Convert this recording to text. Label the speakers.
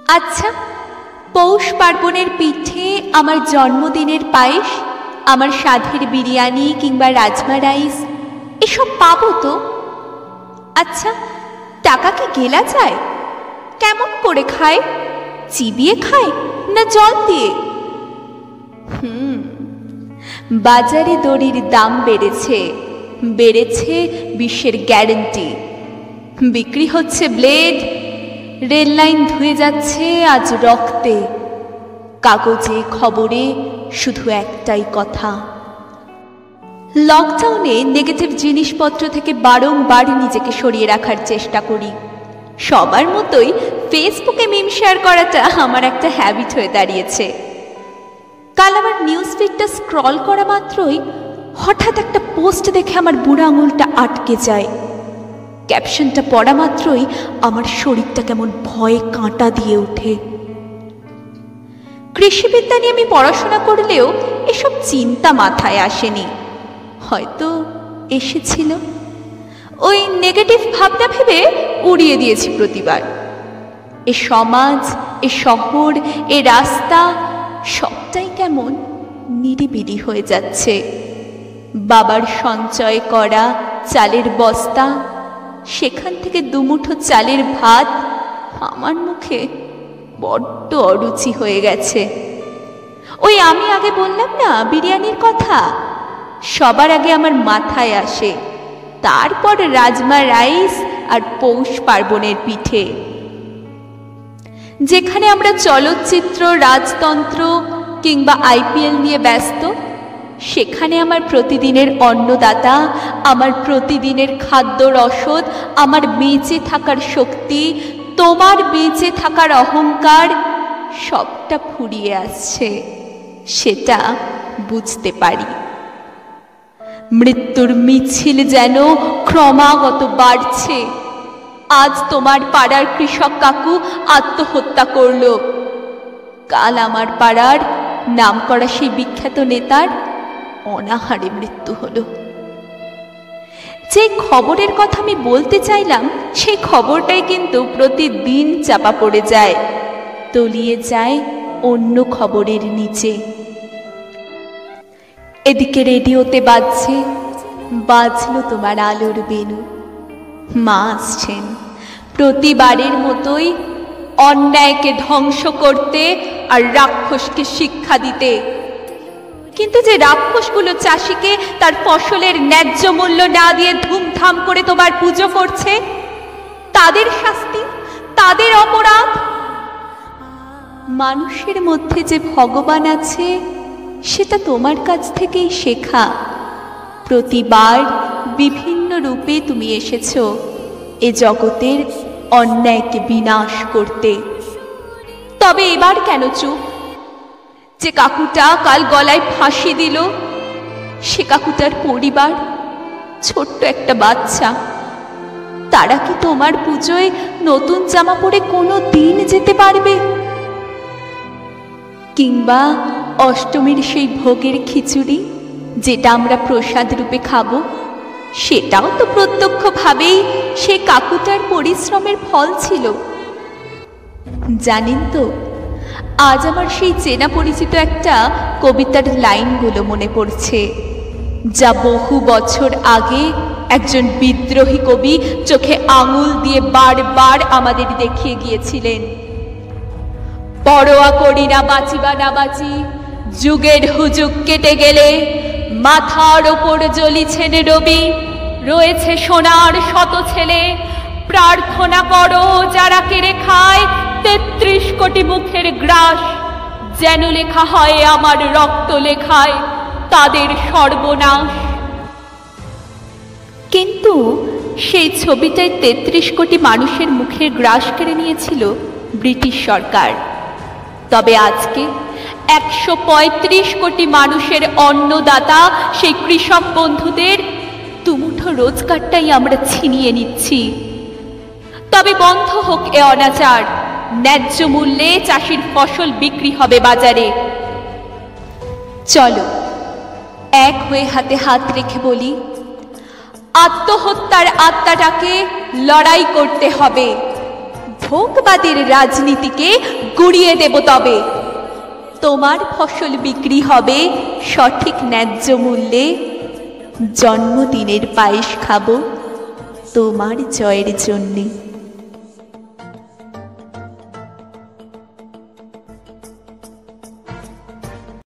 Speaker 1: আচ্ছা, পৌষ পার্বণের পিঠে আমার জন্মদিনের পায়েস, আমার সাধের বিরিয়ানি কিংবা রাজমা রাইস এসব পাবো তো? আচ্ছা, টাকা কি গেলা যায়? কেমন করে খায়? চিবিয়ে খায় না জল দিয়ে? বাজারে দড়ির দাম বেড়েছে, বেড়েছে বিশ্বের গ্যারেন্টি। বিক্রি হচ্ছে ব্লেড, রেল লাইন ধুয়ে যাচ্ছে আজ রক্তে। কাগজে খবরে শুধু একটাই কথা। লকডাউনে নেগেটিভ জিনিসপত্র থেকে বারংবার নিজেকে সরিয়ে রাখার চেষ্টা করি। সবার মতোই ফেসবুকে মিম শেয়ার করাটা আমার একটা হ্যাবিট হয়ে দাঁড়িয়েছে। কাল আমার নিউজ ফিডটা স্ক্রল করা মাত্রই হঠাৎ একটা পোস্ট দেখে আমার বুড়ো আঙুলটা আটকে যায়। ক্যাপশনটা পড়া মাত্রই আমার শরীরটা কেমন ভয়ে কাঁটা দিয়ে ওঠে। কৃষিবিদ্যা নিয়ে আমি পড়াশোনা করলেও এসব চিন্তা মাথায় আসেনি, হয়তো এসেছিল। ওই নেগেটিভ ভাবনা ভেবে উড়িয়ে দিয়েছি প্রতিবার। এ সমাজ, এ শহর, এ রাস্তা সবটাই কেমন নিরিবিলি হয়ে যাচ্ছে। বাবার সঞ্চয় করা চালের বস্তা, সেখান থেকে দুমুঠো চালের ভাত আমার মুখে বড্ড অরুচি হয়ে গেছে। ওই আমি আগে বললাম না বিরিয়ানির কথা, সবার আগে আমার মাথায় আসে, তারপর রাজমা রাইস আর পৌষ পার্বণের পিঠে। যেখানে আমরা চলচ্চিত্র, রাজতন্ত্র কিংবা আইপিএল নিয়ে ব্যস্ত, সেখানে আমার প্রতিদিনের অন্নদাতা, আমার প্রতিদিনের খাদ্য রসদ, আমার বেঁচে থাকার শক্তি, তোমার বেঁচে থাকার অহংকার সবটা ফুরিয়ে আসছে, সেটা বুঝতে পারি। মৃত্যুর মিছিল যেন ক্রমাগত বাড়ছে। আজ তোমার পাড়ার কৃষক কাকু আত্মহত্যা করল, কাল আমার পাড়ার নামকরা সেই বিখ্যাত নেতার অনাহারে মৃত্যু হলো। যে খবরের কথা আমি বলতে চাইলাম, সেই খবরটাই কিন্তু প্রতিদিন চাপা পড়ে যায়, তলিয়ে যায় অন্য খবরের নিচে। এদিকে রেডিওতে বাজলো তোমার আলোর বেনু। মা আসছেন প্রতিবারের মতোই অন্যায়কে ধ্বংস করতে আর রাক্ষসকে শিক্ষা দিতে। কিন্তু যে রাক্ষসগুলো চাষিকে তার ফসলের ন্যায্য মূল্য না দিয়ে ধুমধাম করে তোমার পুজো করছে, তাদের শাস্তি, তাদের অপরাধ। মানুষের মধ্যে যে ভগবান আছে সেটা তোমার কাছ থেকেই শেখা। প্রতিবার বিভিন্ন রূপে তুমি এসেছো এ জগতের অন্যায়কে বিনাশ করতে। তবে এবার কেন চুপ? যে কাকুটা কাল গলায় ফাঁসি দিল, সে কাকুটার পরিবার, ছোট্ট একটা বাচ্চা, তারা কি তোমার পুজোয় নতুন জামা পরে কোনো দিন যেতে পারবে? কিংবা অষ্টমীর সেই ভোগের খিচুড়ি যেটা আমরা প্রসাদ রূপে খাবো, সেটাও তো প্রত্যক্ষভাবেই সে কাকুটার পরিশ্রমের ফল ছিল। জানেন তো, আজ আমার সেই চেনা পরিচিত একটা কবিতার লাইনগুলো মনে পড়ছে, যা বহু বছর আগে একজন বিদ্রোহী কবি চোখে আঙুল দিয়ে বারবার আমাদের দেখিয়ে গিয়েছিলেন। পরোয়া করি না বাঁচি বা না বাঁচি, যুগের হুজুগ কেটে গেলে মাথার ওপর জ্বলিছেন রবি, রয়েছে সোনার শত ছেলে, প্রার্থনা করো যারা কেড়ে খায় ৩৩ কোটি মুখের গ্রাস, যেন লেখা হয় আমার রক্ত লেখায় তাদের সর্বনাশ। কিন্তু সেই ছবিটায় ৩৩ কোটি মানুষের মুখের গ্রাস কেড়ে নিয়েছিল ব্রিটিশ সরকার। তবে আজকে ১৩৫ কোটি মানুষের অন্নদাতা সেই কৃষক বন্ধুদের দুমুঠো রোজগারটাই আমরা ছিনিয়ে নিচ্ছি। তবে বন্ধ হোক এ অনাচার, ন্যায্য মূল্যে চাষির ফসল বিক্রি হবে বাজারে। চলো এক হয়ে হাতে হাত রেখে বলি, আত্মহত্যার আত্মাটাকে লড়াই করতে হবে, ভোগবাদের রাজনীতিকে গুড়িয়ে দেব। তবে তোমার ফসল বিক্রি হবে সঠিক ন্যায্য মূল্যে। জন্মদিনের পায়েস খাবো তোমার জয়ের জন্যে।